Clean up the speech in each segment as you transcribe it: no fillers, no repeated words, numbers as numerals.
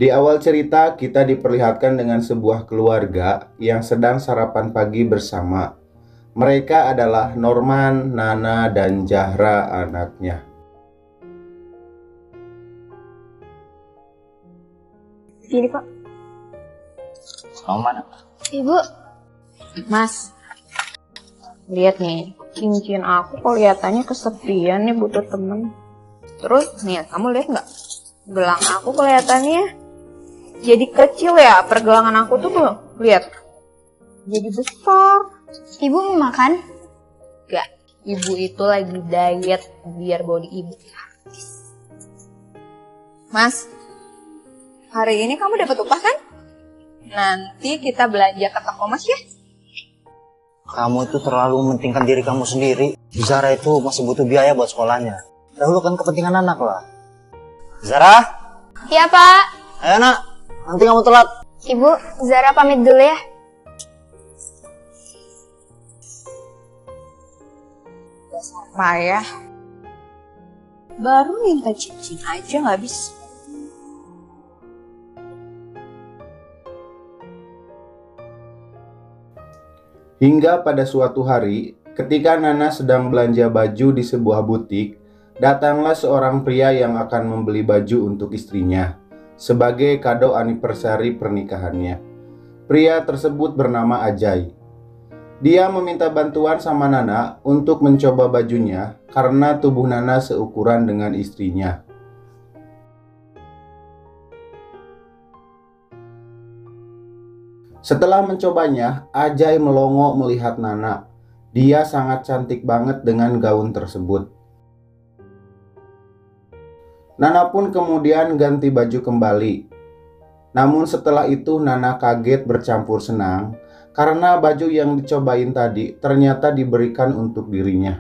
Di awal cerita, kita diperlihatkan dengan sebuah keluarga yang sedang sarapan pagi bersama. Mereka adalah Norman, Nana, dan Zahra anaknya. Ini Pak. Kamu mana? Ibu. Mas, lihat nih, cincin aku kelihatannya kesepian nih, butuh temen. Terus nih, kamu lihat nggak? Gelang aku kelihatannya jadi kecil ya, pergelangan aku tuh lihat. Jadi besar. Ibu mau makan? Gak, ibu itu lagi diet biar body ibu. Mas, hari ini kamu dapat upah kan? Nanti kita belanja ke toko Mas ya. Kamu itu terlalu mementingkan diri kamu sendiri. Zara itu masih butuh biaya buat sekolahnya. Dahulukan kepentingan anak lah. Zara? Iya Pak. Ayo nak, nanti kamu telat. Ibu, Zara pamit dulu ya. Apa ya? Baru minta cincin aja nggak bisa. Hingga pada suatu hari, ketika Nana sedang belanja baju di sebuah butik, datanglah seorang pria yang akan membeli baju untuk istrinya sebagai kado anniversary pernikahannya. Pria tersebut bernama Ajay. Dia meminta bantuan sama Nana untuk mencoba bajunya karena tubuh Nana seukuran dengan istrinya. Setelah mencobanya, Ajay melongo melihat Nana. Dia sangat cantik banget dengan gaun tersebut. Nana pun kemudian ganti baju kembali. Namun setelah itu Nana kaget bercampur senang karena baju yang dicobain tadi ternyata diberikan untuk dirinya.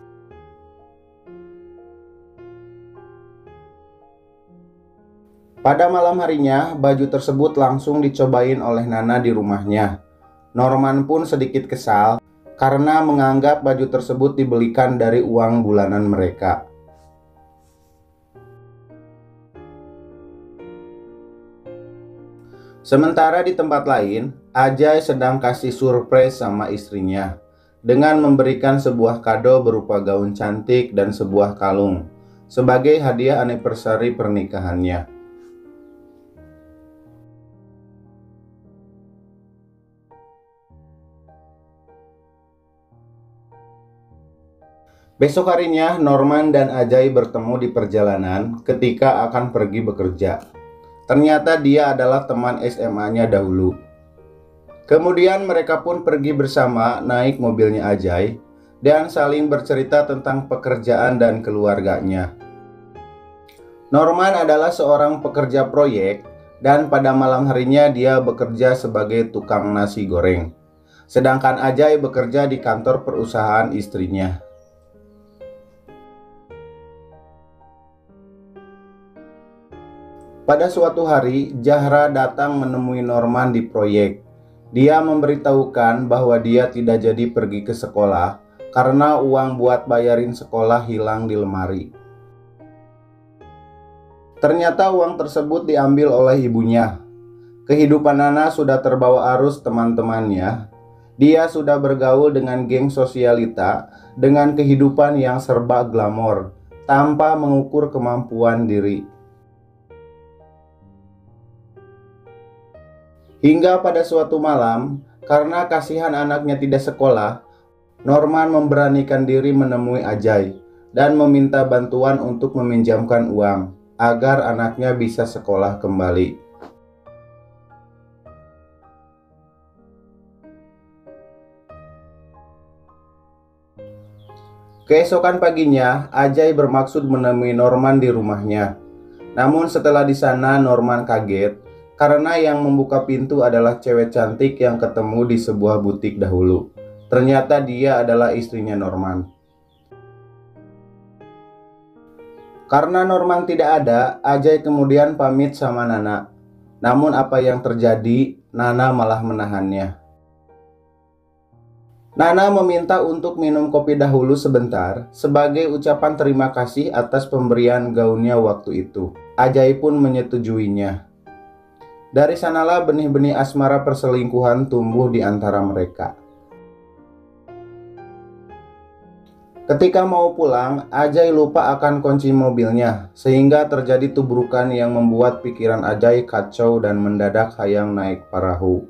Pada malam harinya, baju tersebut langsung dicobain oleh Nana di rumahnya. Norman pun sedikit kesal karena menganggap baju tersebut dibelikan dari uang bulanan mereka. Sementara di tempat lain, Ajay sedang kasih surprise sama istrinya dengan memberikan sebuah kado berupa gaun cantik dan sebuah kalung sebagai hadiah anniversary pernikahannya. Besok harinya, Norman dan Ajay bertemu di perjalanan ketika akan pergi bekerja. Ternyata dia adalah teman SMA-nya dahulu. Kemudian mereka pun pergi bersama naik mobilnya Ajay dan saling bercerita tentang pekerjaan dan keluarganya. Norman adalah seorang pekerja proyek dan pada malam harinya dia bekerja sebagai tukang nasi goreng. Sedangkan Ajay bekerja di kantor perusahaan istrinya. Pada suatu hari, Zahra datang menemui Norman di proyek. Dia memberitahukan bahwa dia tidak jadi pergi ke sekolah karena uang buat bayarin sekolah hilang di lemari. Ternyata uang tersebut diambil oleh ibunya. Kehidupan Nana sudah terbawa arus teman-temannya. Dia sudah bergaul dengan geng sosialita dengan kehidupan yang serba glamor tanpa mengukur kemampuan diri. Hingga pada suatu malam, karena kasihan anaknya tidak sekolah, Norman memberanikan diri menemui Ajay dan meminta bantuan untuk meminjamkan uang agar anaknya bisa sekolah kembali. Keesokan paginya, Ajay bermaksud menemui Norman di rumahnya. Namun setelah di sana, Norman kaget karena yang membuka pintu adalah cewek cantik yang ketemu di sebuah butik dahulu. Ternyata dia adalah istrinya Norman. Karena Norman tidak ada, Ajay kemudian pamit sama Nana. Namun apa yang terjadi, Nana malah menahannya. Nana meminta untuk minum kopi dahulu sebentar sebagai ucapan terima kasih atas pemberian gaunnya waktu itu. Ajay pun menyetujuinya. Dari sanalah benih-benih asmara perselingkuhan tumbuh di antara mereka. Ketika mau pulang, Ajay lupa akan kunci mobilnya, sehingga terjadi tubrukan yang membuat pikiran Ajay kacau dan mendadak hayang naik perahu.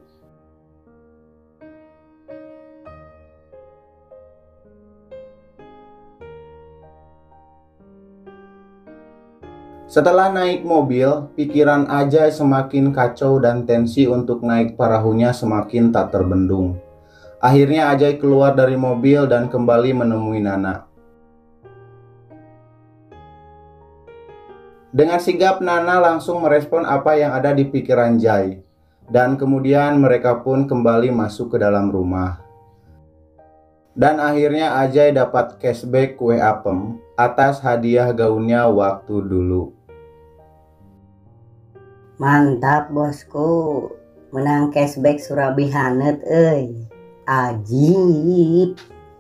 Setelah naik mobil, pikiran Ajay semakin kacau dan tensi untuk naik perahunya semakin tak terbendung. Akhirnya Ajay keluar dari mobil dan kembali menemui Nana. Dengan sigap Nana langsung merespon apa yang ada di pikiran Jay. Dan kemudian mereka pun kembali masuk ke dalam rumah. Dan akhirnya Ajay dapat cashback kue apem atas hadiah gaunnya waktu dulu. Mantap bosku, menang cashback Surabi Hanet ajib.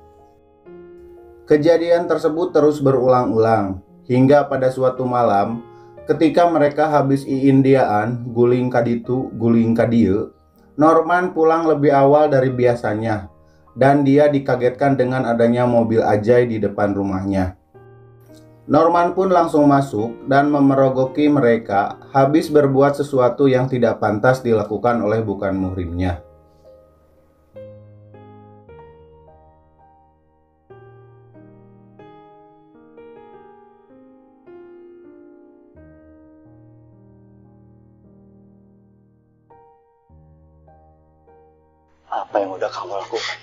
Kejadian tersebut terus berulang-ulang hingga pada suatu malam ketika mereka habis iindiaan guling kaditu guling kadieu, Norman pulang lebih awal dari biasanya dan dia dikagetkan dengan adanya mobil Ajay di depan rumahnya. Norman pun langsung masuk dan memerogoki mereka habis berbuat sesuatu yang tidak pantas dilakukan oleh bukan muhrimnya. Apa yang udah kamu lakukan?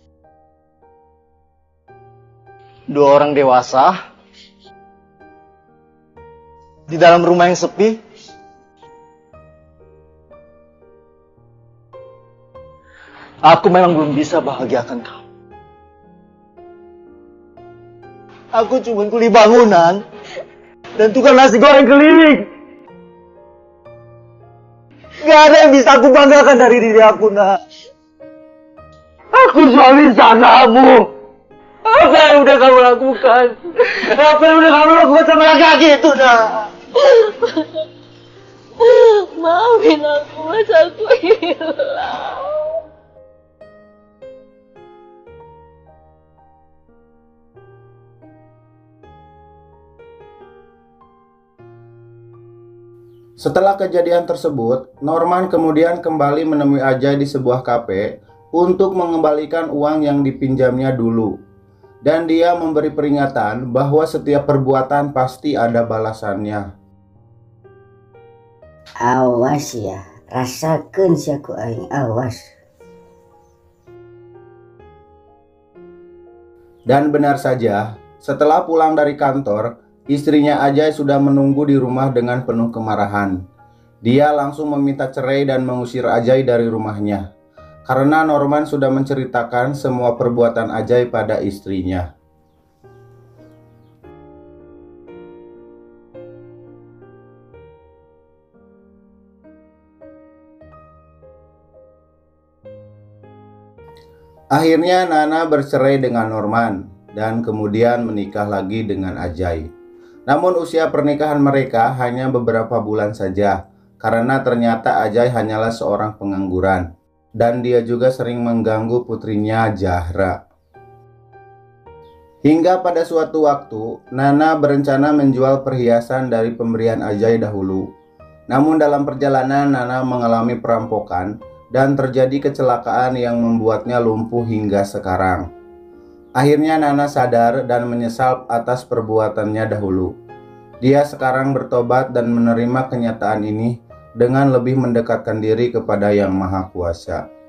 Dua orang dewasa di dalam rumah yang sepi. Aku memang belum bisa bahagiakan kamu. Aku cuma kuli bangunan dan tukang nasi goreng keliling. Gak ada yang bisa aku banggakan dari diri aku, nak. Aku suami kamu. Apa yang udah kamu lakukan? Apa yang udah kamu lakukan sama laki-laki itu, nak? Maafin aku, Mas, aku hilang. Setelah kejadian tersebut, Norman kemudian kembali menemui Ajay di sebuah kafe untuk mengembalikan uang yang dipinjamnya dulu. Dan dia memberi peringatan bahwa setiap perbuatan pasti ada balasannya. Awas ya, rasakan siaku aing, awas. Dan benar saja, setelah pulang dari kantor, istrinya Ajay sudah menunggu di rumah dengan penuh kemarahan. Dia langsung meminta cerai dan mengusir Ajay dari rumahnya. Karena Norman sudah menceritakan semua perbuatan Ajay pada istrinya. Akhirnya Nana bercerai dengan Norman dan kemudian menikah lagi dengan Ajay. Namun usia pernikahan mereka hanya beberapa bulan saja, karena ternyata Ajay hanyalah seorang pengangguran. Dan dia juga sering mengganggu putrinya Zahra. Hingga pada suatu waktu, Nana berencana menjual perhiasan dari pemberian Ajay dahulu. Namun dalam perjalanan Nana mengalami perampokan dan terjadi kecelakaan yang membuatnya lumpuh hingga sekarang. Akhirnya Nana sadar dan menyesal atas perbuatannya dahulu. Dia sekarang bertobat dan menerima kenyataan ini dengan lebih mendekatkan diri kepada Yang Maha Kuasa.